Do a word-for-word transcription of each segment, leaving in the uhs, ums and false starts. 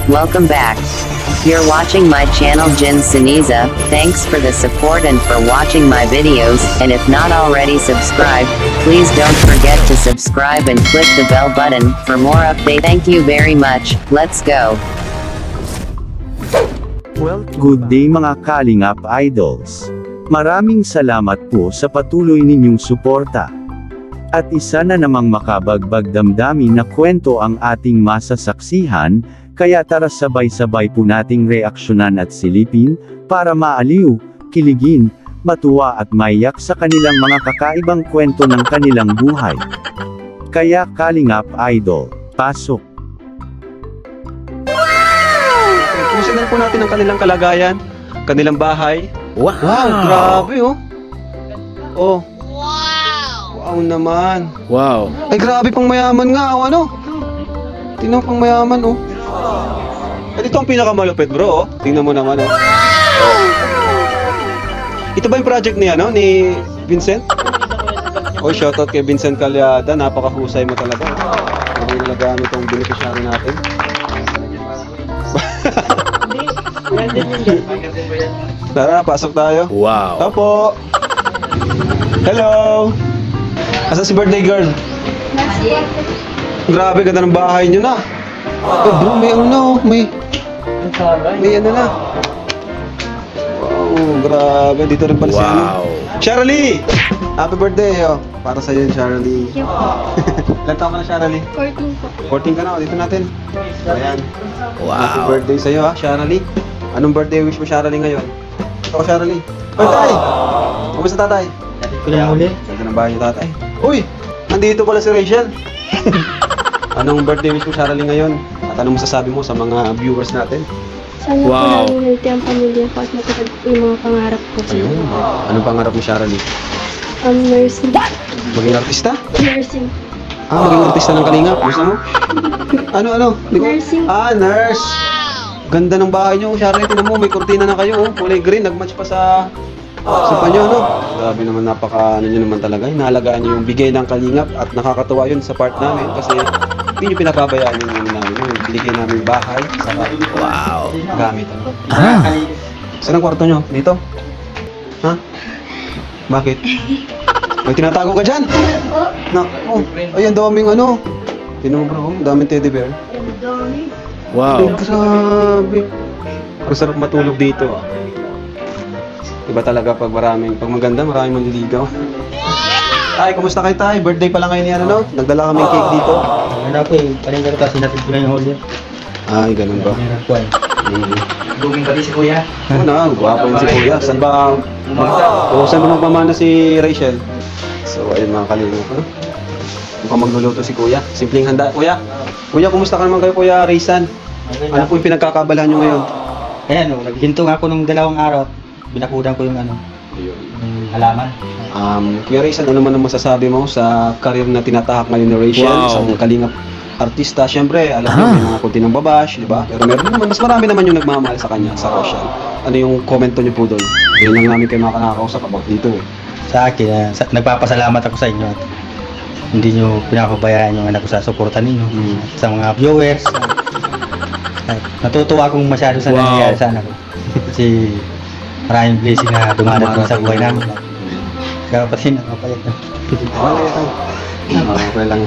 welcome back. You're watching my channel Jin Siniza. Thanks for the support and for watching my videos, and if not already subscribed, please don't forget to subscribe and click the bell button for more update. Thank you very much. Let's go. Well, good day mga Kalingap Idols. Maraming salamat po sa patuloy ninyong suporta. At isa na namang makabagbag damdamin na kwento ang ating masasaksihan, kaya tara sabay-sabay po nating reaksyonan at silipin, para maaliw, kiligin, matuwa at maiyak sa kanilang mga kakaibang kwento ng kanilang buhay. Kaya Kalingap Idol, pasok! Pusinan po natin ang kanilang kalagayan, kanilang bahay. Wow! Wow, grabe oh! Oh! Wow naman. Wow. Ay, grabe pang mayaman nga, oh, ano? Tingnan pang mayaman, oh. At ito ang pinakamalupit, bro, oh. Tingnan mo naman, oh. Oh. Ito ba yung project ni, ano, ni Vincent? Oh, shoutout kay Vincent Calyada. Napakahusay mo talaga. Hindi na nagamit itong beneficiary natin. Tara, pasok tayo. Wow. Tapo. Hello. Asa si birthday girl? Grabe, ganda ng bahay nyo na. Oh bro, may ano na oh. May May ano na. Wow, grabe. Dito rin pala si ano. Wow. Shirley! Happy birthday oh. Para sa'yo yun, Shirley. Ilan taon ka na, Shirley? fourteen po. fourteen ka na, dito natin. Ayan. Happy Wow. birthday sa'yo ha, Shirley. Anong birthday wish mo, Shirley, ngayon? Ito ko, Shirley. Oy, tay! Kumusta tatay? Ko na uli. Ganda ng bahay ni tatay. Uy! Nandito pala si Rachel. Anong birthday wish mo, Shirley, ngayon? At anong masasabi mo sa mga viewers natin? Sana Wow. po laging healthy ang pamilya ko at matupad po yung mga pangarap ko. Ayun. Anong pangarap mo, Shirley? Um, nursing. Maging artista? Nursing. Ah, maging artista ng Kalingap. Gusto mo? Ano, ano? Di ko- Nursing. Ah, nurse. Ganda ng bahay nyo, Shirley. Tingnan mo, may kurtina na kayo. Oh. Kulay green. Nag-match pa sa sa panyo, no? Grabe naman, napaka, ano nyo naman talaga. Hinahalagaan nyo yung bigay ng Kalingap at nakakatuwa yun sa part namin kasi hindi nyo pinapabayaan yung ano namin. Yung binigay namin bahay sa Wow. gamit. Ano? Ah. Saan ang kwarto nyo? Dito? Ha? Bakit? May tinatago ka dyan? Na, oh, ay, ang daming ano. Tinan mo bro, ang daming teddy bear. Wow. Ay, grabe. Ang sarap matulog dito. Ah. Iba talaga pag maraming, pag maganda, maraming manliligaw. Tay, kumusta kayo tay? Birthday pala ngayon ni ano, no? Nagdala kaming cake dito. Ano po eh, palingar kasi natin ko na yung order. Ay, ganun ba? Meron po eh. Mm. Duging pati si kuya. Oo na, gwapo yun si Kuya. Saan ba, mag- o saan ba magpamana si Rachel? So, ayun mga kalingap. Ano? Mukhang magluluto si Kuya. Simpleng handa. Kuya, Kuya, kumusta ka naman kayo, Kuya Raysan? Ano po yung pinagkakabalahan nyo ngayon? Ayan o, naghinto nga ako nung dalawang araw. Binakudan ko yung ano, Ayun. yung halaman. Um, Kuya Raysan, ano man ang masasabi mo sa karir na tinatahak ngayon ni Rachel? Wow. Sa mga kalingap artista, syempre, alam mo, may mga kunti ng babash, di ba? Pero meron naman, mas marami naman yung nagmamahal sa kanya, sa Rochelle. Ano yung komento niyo po doon? Hindi lang namin kayo mga nakakausap about dito eh. Sa akin, ah, sa, nagpapasalamat ako sa inyo at hindi nyo pinapabayaan yung anak ko sa suporta ninyo. Mm. At sa mga viewers. At natutuwa akong masyado sa Wow. nangyayari sa anak ko. Kasi maraming blessing na dumadating sa buhay namin. Kaya pati nakapayag na. Okay lang. Okay lang.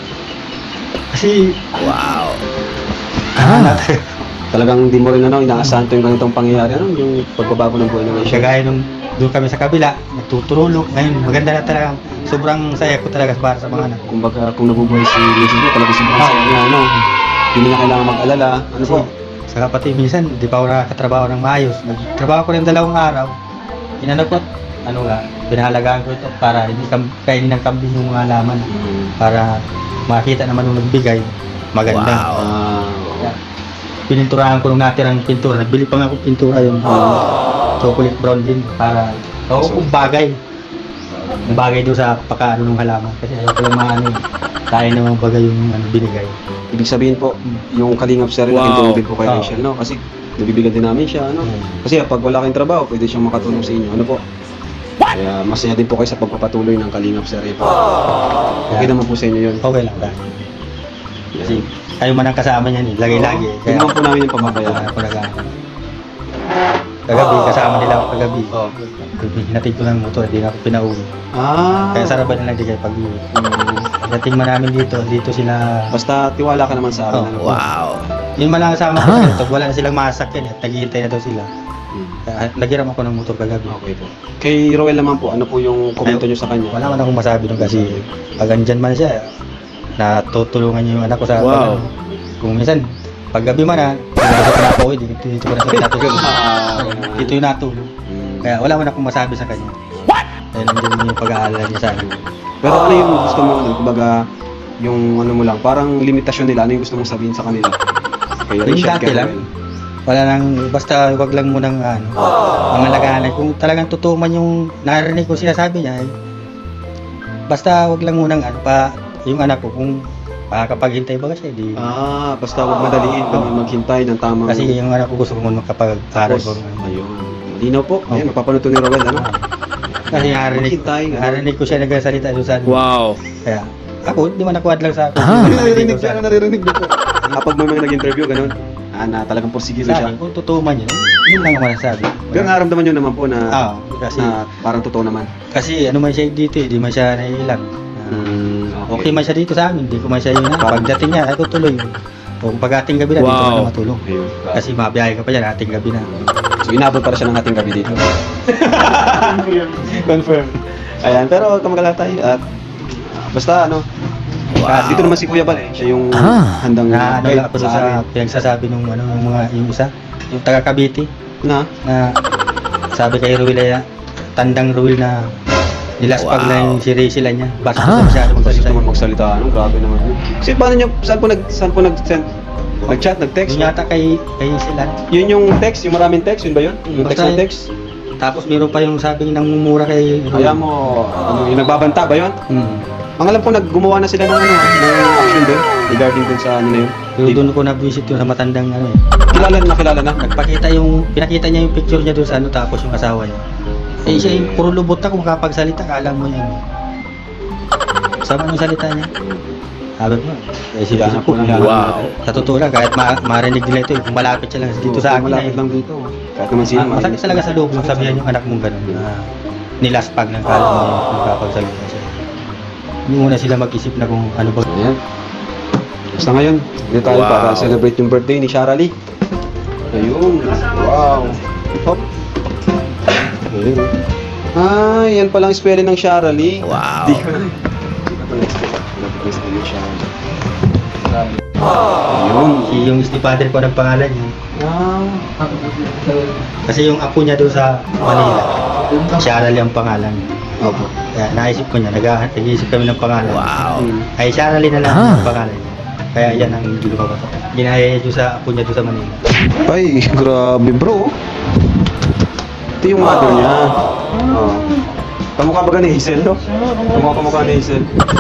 Kasi, Wow. ah, Talagang di mo rin ano, inaasahan to yung ganitong pangyayari. Ano yung pagbabago ng buhay ng Rachel? kagaya nung doon kami sa kabila, nagtutulog. Ngayon, maganda na talaga. Sobrang saya ko talaga para sa mga anak. Kumbaga, kung nabubuhay si Rachel mo, talaga sobrang saya niya, ano. Hindi niya kailangan mag-alala. Ano po? Sa kapatid, minsan, di pa ako nakakatrabaho ng maayos. Nagtrabaho ko rin dalawang araw. Inano ko, ano nga, pinahalagaan ko ito para hindi kam kainin ng kambing yung mga laman. Para makita naman nung nagbigay, maganda. Wow. Ah, Kaya, pininturahan ko nung natirang pintura. Nagbili pa nga ako pintura yung chocolate brown din para oo, kung bagay. Ang bagay doon sa pakaano ng halaman. Kasi ayaw ko lang mga ano, tayo naman bagay yung ano, binigay. ibig sabihin po, yung Kalingap sir, Wow. wow. din po kay Oo. Rachel, no? Kasi nabibigyan din namin siya, ano? Hmm. Kasi pag wala kayong trabaho, pwede siyang makatulong sa inyo, ano po? Kaya masaya din po kayo sa pagpapatuloy ng Kalingap sir. Eh, po. Okay naman po sa inyo yun. Okay lang ba? Kasi kayo man ang kasama niya, eh, lagi-lagi. Hindi naman po namin yung pababayaan. Kaya ako nag Kagabi, kasama nila ako kagabi. Oo. Hinatid ko ng motor, hindi na ako pinauwi. Ah. Kaya sarapan nila di kayo pag-uwi. Pagdating man namin dito, dito sila... Basta tiwala ka naman sa akin. ano? Wow. Yun man lang kasama ko dito, wala na silang masakyan at naghihintay na daw sila. Hmm. Kaya naghiram ako ng motor kagabi. Okay po. Kay Roel naman po, ano po yung komento nyo sa kanya? Wala man akong masabi nun kasi pag andyan man siya, natutulungan niya yung anak ko sa... Wow. Kung minsan, paggabi man ha, pinapasok na ako, dito, dito ko na sa natulog. Dito yung natulog. Hmm. Kaya wala man akong masabi sa kanya. What? Dahil nandiyan yung pag-aalala niya sa akin. Pero ano yung gusto mo, ano, kumbaga, yung ano mo lang, parang limitasyon nila, ano yung gusto mong sabihin sa kanila? Kay Yung Richard, dati kay lang. Roel. Wala nang, basta wag lang mo nang ano, mga laganan. Kung talagang totoo man yung narinig ko sinasabi niya, eh, basta wag lang mo nang ano, pa, yung anak ko, kung makakapaghintay ba kasi, di. Ah, basta huwag madaliin, kami maghintay ng tamang... Kasi yung anak ko gusto ko muna makapag-aral ko. Ayun. Malinaw po. Ayun, mapapanood to ni Roel, ano? Kasi narinig, Maghintay, ano? narinig ko siya nagsasalita doon sa ano. Wow. Kaya, ako, hindi man nakuha lang sa ako. Naririnig siya, naririnig niyo po. Kapag may mga nag-interview, ganun, ah, na talagang porsigido Sa siya. akin, kung totoo man yun, yun lang ako nasabi. Pero naramdaman niyo naman po na, Ah, kasi, na parang totoo naman. kasi ano man siya dito eh, di man siya naiilang. Hmm, Okay man siya dito sa amin, hindi ko man siya yun. Pagdating niya, ay tutuloy. O kung pag-ating gabi na, dito Wow. ka na matulog. Ayun. Kasi mabiyahe ka pa dyan, ating gabi na. So, inabot para siya ng ating gabi dito. Confirm. Ayan, pero kamagalata tayo at ah, basta ano, ah, dito naman si Kuya Bal eh, siya yung handang Na ano guide lang ako doon sa amin. pinagsasabi nung ano, yung mga, yung isa, yung taga Cavite, Na? na sabi kay Ruel ay tandang Ruel na nilaspag Wow. na yung si Rachel niya. Basta wow. Masyado Kasi magsalita. naman magsalita, ano, grabe naman yun. Kasi paano nyo, saan po nag, saan po nag-send? Nag-chat, nag-text? Yung yata kay, kay sila. Yun yung text, yung maraming text, yun ba yun? Yung text Basta na text? Tapos meron pa yung sabing nangmumura kay Ruel. Kaya mo, ano, yung nagbabanta ba yun? Hmm. Ang alam ko, naggumawa na sila ng, ano, ng action doon, regarding dun sa ano na yun. Yung doon ko na-visit yung sa matandang ano eh. Kilala na, kilala na. Nagpakita yung, pinakita niya yung picture niya doon sa ano, tapos yung asawa niya. Eh siya yung puro lubot na kung makapagsalita, kala mo yan. Sama yung salita niya. Sabi ko, eh si Kilala po na. Wow. Sa totoo lang, kahit ma marinig nila ito, eh, kung malapit siya lang dito sa akin. Malapit Eh, lang dito. Kahit naman sino. ah, masakit talaga sa loob yung sabihan yung anak mong gano'n na nilaspag ng kala mo yung makapagsalita siya. Hindi muna sila mag-isip na kung ano ba. Ayan. Basta ngayon, dito tayo Wow. para celebrate yung birthday ni Shara Lee. Ayun. Wow. Hop. Ayun. Ah, yan palang spelling ng Shara Lee. Wow. Di ko na. Di ko na expect. Nag-request din yung Shara Lee. Ayun. Si yung stepfather ko ng pangalan niya. Ah. Kasi yung apo niya doon sa Manila, Sharal ang pangalan. Opo. Kaya naisip ko niya, nag- nag-iisip kami ng pangalan. Wow. Hmm. Ay, Sharal na lang ang pangalan niya. Kaya yan ang ginawa ko. Ginaya niya sa apo niya doon sa Manila. Ay, grabe bro. Ito yung mother niya. Oh. Kamukha ba ka ni Hazel, no? Kamukha kamukha ni Hazel.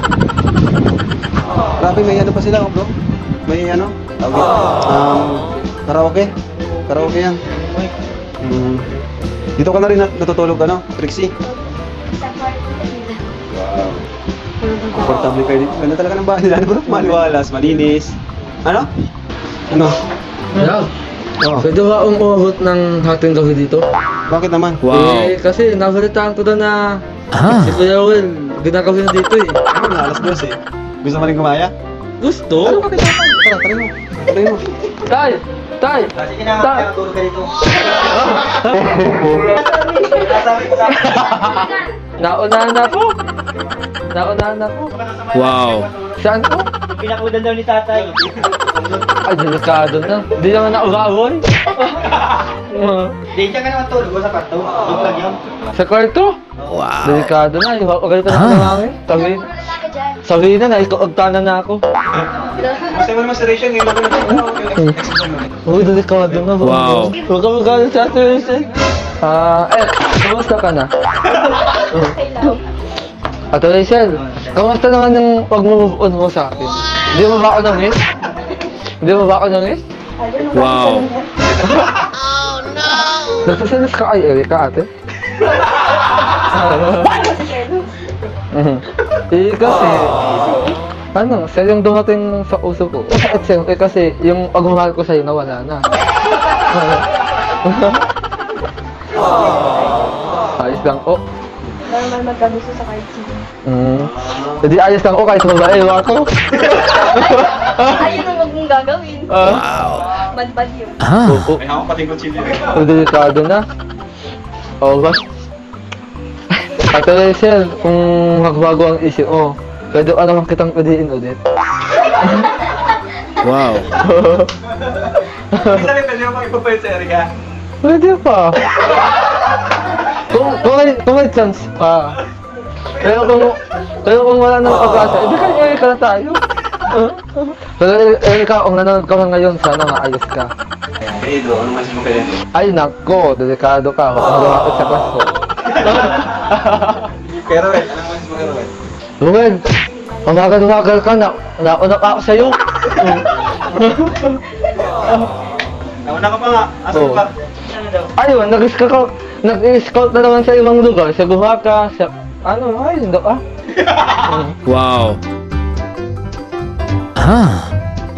Grabe, may ano pa sila, oh, bro? May ano? Tawag yun? Um, karaoke? Karaoke yan. Hmm. Dito ka na rin nat- natutulog, ano? Trixie? Wow. Komportable kayo dito. Ganda talaga ng bahay nila, ano, bro? Maliwalas, malinis. Ano? Ano? Yan. Oh. Pwede ba umabot ng hating gabi dito? Bakit naman? Wow. Eh, kasi nabalitaan ko daw na si Kuya Will, ginagawa na dito eh. Ano na, alas dos eh. Gusto mo rin gumaya? Gusto? Tara, try mo. Try mo. Tay! Tay! Sige na, Ta- magturo ka dito. Naunahan na po! Naunahan na po! Wow. Saan po? Pinakulan daw ni tatay. Ay, delikado na. Hindi naman naugawan. Hindi ka naman tulog sa kwarto. Yung lang yun. Sa kwarto? Wow. Delikado na. Huwag ganito na sa namin. Sabi, sabihin na, naikagtanan na ako. Gusto mo naman si Rachel, ngayon ako na. Uy, delikado na. Wow. Huwag ka magalit sa atin, Rachel. Ah, eh, kamusta ka na? Ate Rachel, kamusta naman yung pag-move on mo sa akin? Hindi mo ba ako na-miss? Hindi mo ba ako na-miss? Wow. Nasasalis ka kay Erika, ate? Mhm. Eh, kasi, Ano, siya yung dumating sa puso ko. At siyempre kasi yung pagmamahal ko sa'yo nawala na. Ayos lang po. Normal magkagusto sa kahit sino. Hmm. Hindi ayos lang po kahit babae ako. Ayun ang wag mong gagawin. Ah. Madbad yun. Ah. Oo. May hawak pating kutsilyo. Oh, delikado na. Oo ba? Actually, sir, kung magbago ang isip mo, pwede ka naman kitang pwedeen ulit. Wow. Sabi pwede mo mag-ipapayot sa Erika. Pwede pa. Kung, kung, may, kung may chance pa. Pero kung, pero kung wala nang pag-asa, edi ka Erika na tayo. Pero Erika, kung nanonood ka man ngayon, sana maayos ka. Hey, Edo, ano mas mo kaya? Ay nako, delikado ka. Huwag kang lumapit sa kaso. Pero Ruel, ano mas mo kaya Ruel? Ruel, umagal-umagal ka na. Nauna pa ako sa'yo. Nauna ka pa nga. Asan Oo. pa? Ayun, nag-scout ka. Nag-scout na naman sa ibang lugar. Sa Buhaka, sa... Ano, ay, hindi ah. Wow. Ah.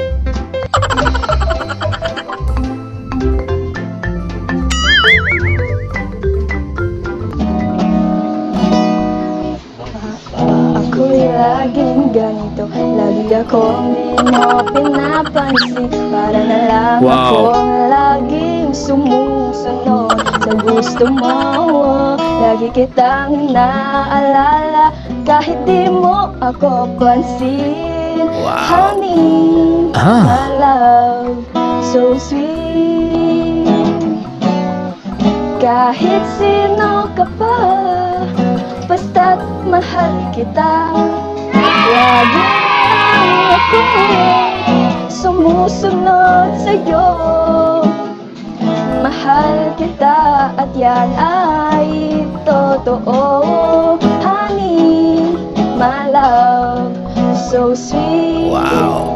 Ako'y laging ganito, lagi akong di mo pinapansin. Para na lang Wow. akong laging sumusunod sa gusto mo. Lagi kitang naalala kahit di mo ako pansin. Wow. Honey, Ah. my love, so sweet. Kahit sino ka pa, basta't mahal kita. Lagi lang ako sumusunod sa'yo. Mahal kita at yan ay totoo. Honey, my love, so sweet. Wow.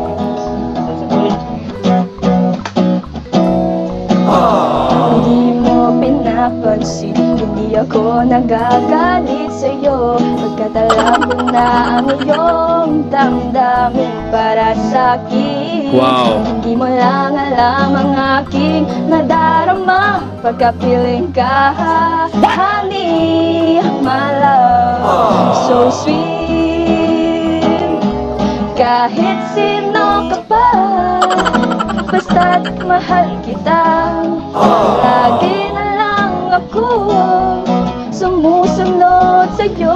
Hindi mo pinapansin, hindi ako nagagalit sa'yo. Pagkat alam ko na ang iyong damdamin para sa'kin. Wow. Hindi mo lang alam ang aking nadarama pagkapiling ka. Honey, my love, so sweet. Kahit sino ka pa, basta't mahal kita. Lagi na lang ako sumusunod sa'yo.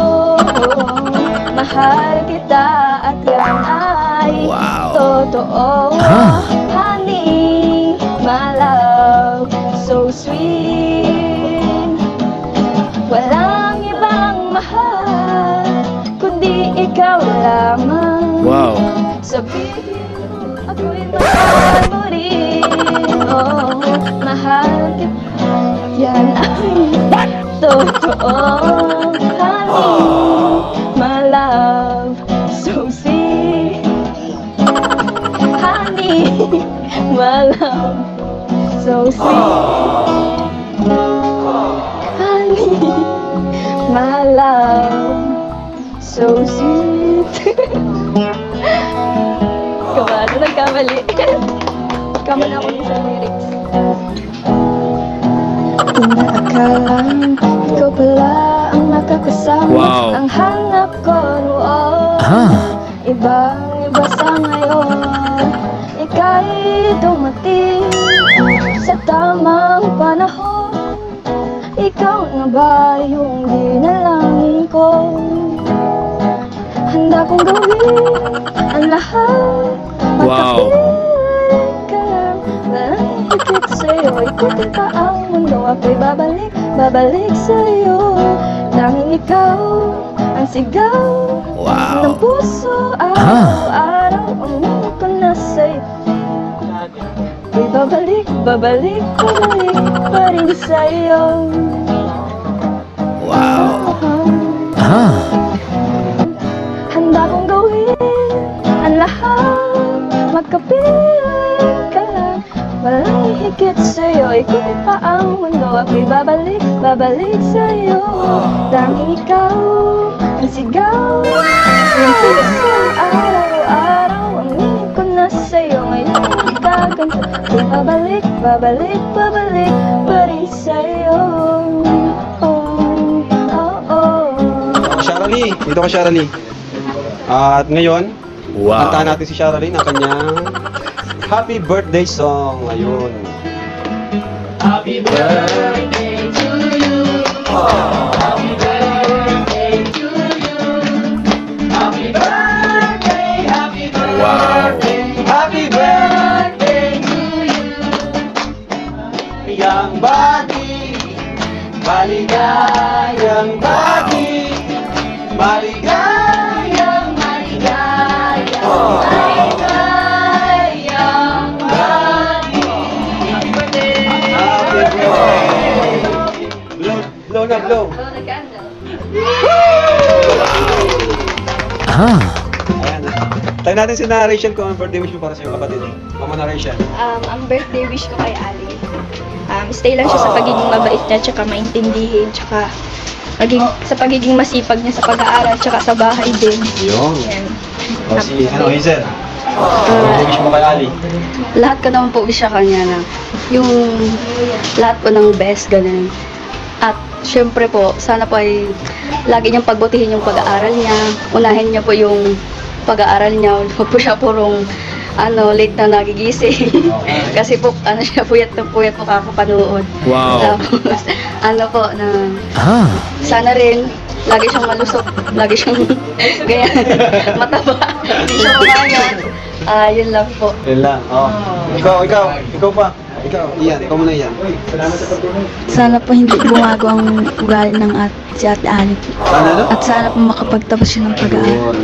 Mahal kita at yan ay Wow. totoo. Ah. Honey, my love, so sweet. Walang ibang mahal kundi ikaw lamang. Wow. Sabihin mo, ako'y mahal mo rin. Oh, mahal kita, yan ay totoo. Honey, my love, so sweet. Honey, my love, so sweet. Honey, my love, so sweet. Kamano, nagkamali. Kamali ako sa lyrics. Inaakalang ikaw pala ang nakakasama. Wow. Ang hanap ko noon. Ah. Ibang iba sa ngayon. Ika'y dumating sa tamang panahon. Ikaw na ba yung dinalangin ko? Handa kong gawin ang lahat. Wow. Magkapiling ka lang. Walang higit sa'yo. Ikutin pa ang mundo. Ako'y babalik, babalik sa'yo. Tanging ikaw ang sigaw Wow. ng puso. Araw-araw ang mundo ko na sa'yo. Ako'y babalik, babalik, babalik pa rin sa'yo. Wow. Ah. Handa kong gawin ang lahat. Magkapiling ka lang. Walang higit sa'yo. Ikutin pa ang mundo. Ako'y babalik, babalik sa'yo. Tanging ikaw ang sigaw ng puso. Araw Babalik, babalik, babalik pa rin sa'yo. Oh, oh, oh. Sharalee, dito ka Sharalee. At ngayon, Wow. kantahan natin si Sharalee ng kanyang happy birthday song. Ayun. Happy birthday to you. Happy birthday to you. Happy birthday, happy birthday. Wow. Happy birthday to you. Yang bati, maligayang bati, maligayang, Maligayang, Oh. maligayang bati. Happy birthday. happy birthday. Blow, blow na blow. Blow the candle. Ah. Ayan. Tayo natin si na Rachel kung ang birthday wish mo para sa iyong kapatid. Mama na Rachel. Um, ang birthday wish ko kay Ali, um, stay lang siya sa pagiging mabait niya, tsaka maintindihin, tsaka maging, sa pagiging masipag niya sa pag-aaral, tsaka sa bahay din. Yun. Yan. O si ano, Hazel. Birthday wish mo kay Ali. Lahat ko naman po wish sa kanya na yung lahat po ng best, ganun. At syempre po, sana po ay lagi niyang pagbutihin yung pag-aaral niya. Unahin niya po yung pag-aaral niya. Huwag po siya purong ano, late na nagigising. Kasi po, ano siya, puyat na puyat po kakapanood. Wow. Tapos, ano po, na Ah. sana rin, lagi siyang malusok, lagi siyang ganyan, mataba, hindi siya kumayat. Ah, yun lang po. Yun lang. Oh. Ikaw, ikaw, ikaw pa. Ikaw, Ian, ikaw muna Ian. Sana po hindi bumago ang ugali ng at si Ate Ali po. Sana no? At sana po makapagtapos siya ng pag-aaral.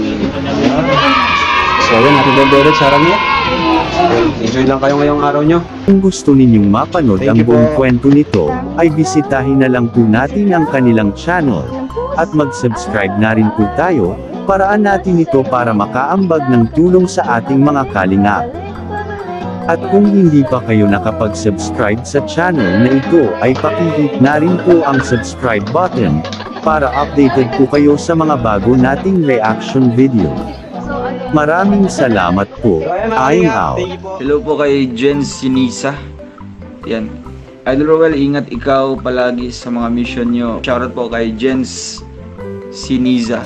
So yun, happy birthday ulit, Sharalee. Enjoy lang kayo ngayong araw nyo. Kung gusto ninyong mapanood Thank ang you po. buong kwento nito, ay bisitahin na lang po natin ang kanilang channel. At mag-subscribe na rin po tayo, paraan natin ito para makaambag ng tulong sa ating mga kalingap. At kung hindi pa kayo nakapag-subscribe sa channel na ito, ay pakihit na rin po ang subscribe button, para updated po kayo sa mga bago nating reaction video. Maraming salamat po. I'm out. Hello po kay Jen Sinisa. Yan. Idol Roel, ingat ikaw palagi sa mga mission nyo. Shoutout po kay Jen Sinisa.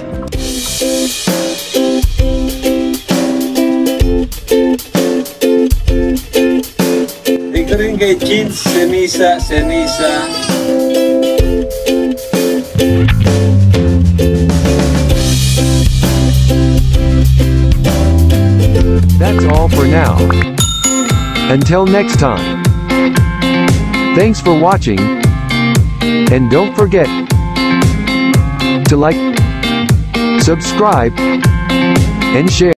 Dito rin kay Jeans Senisa Senisa. That's all for now. Until next time. Thanks for watching. And don't forget to like, subscribe, and share.